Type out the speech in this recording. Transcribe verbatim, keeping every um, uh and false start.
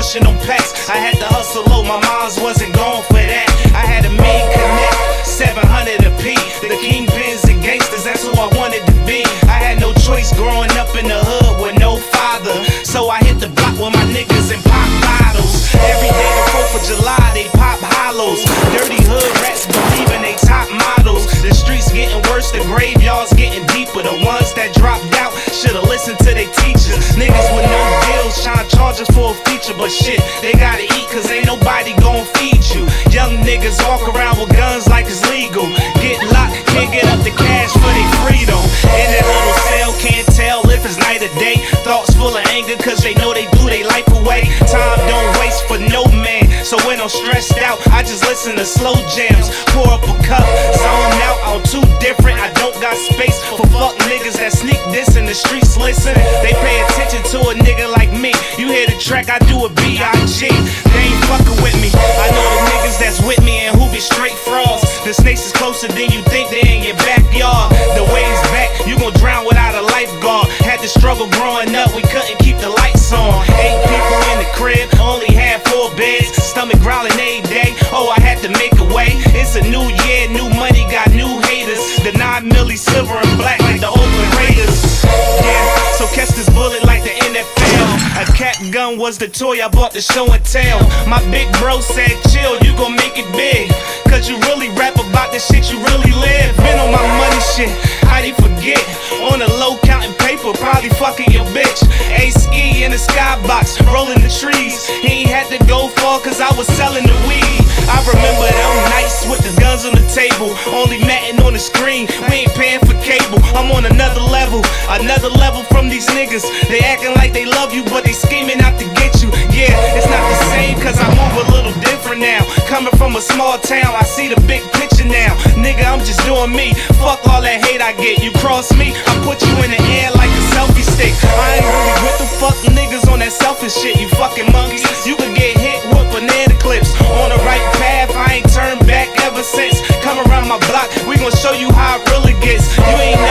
pushing on packs. I had to hustle low, my moms wasn't going for that. I had a mean connect, seven hundred a P. The kingpins and gangsters, that's who I wanted to be. I had no choice growing up in the hood with no father, so I hit the block with my niggas and pop bottles. Every day the fourth of July, they pop hollows. Dirty hood rats believing they top models. The streets getting worse, the graveyards getting deeper. The ones that dropped out should've listened to their teachers. Niggas with no deals trying to charge us for a feature, but shit, they gotta eat cause ain't nobody gon' feed you. Young niggas walk around with guns like it's legal. Get locked, can't get up the cash for their freedom. In that little cell, can't tell if it's night or day. Thoughts full of anger cause they know they blew their life away. Time don't waste for no man, so when I'm stressed out, I just listen to slow jams. Pour up a cup, zone out, I'm too different. I don't got space for fuck niggas that sneak this in the streets. Listen, they pay attention to a nigga like me. You hear the track, I do a B I G. They ain't fucking with me. I know the niggas that's with me and who be straight frauds. The snakes is closer than you think, they in your backyard. The ways back, you gon' drown without a lifeguard. Had to struggle growing up, we couldn't keep the lights on. Eight people in the crib, only had four beds. Stomach growling every day, oh I had to make a way. It's a new year, new money, got new haters. The nine milli silver and black like the Oakland Raiders. Yeah, so catch this bullet like the N F L. A cap gun was the toy I bought to show and tell. My big bro said chill, you gon' make it big, cause you really rap about the shit you really live. Been on my money shit, how'd he forget? On the low counting paper, probably fucking your bitch. A-ski in the skybox, rolling the trees. He ain't had to go far cause I was selling the weed. I remember them nights with the guns on the table, only matting on the screen, we ain't paying for cable. I'm on another level, another level from these niggas. They acting like they love you, but they scheming out to get you. Yeah, it's not the same cause I move a little different now. Coming from a small town, I see the big picture now. Nigga, I'm just doing me, fuck all that hate I get. You cross me, I put you in the air like a selfie stick. I ain't really with the fuck niggas on that selfish shit, you fucking monkeys. You could get hit with banana clips. On the right path, I ain't turned back ever since. Come around my block, we gon' show you how it really gets. You ain't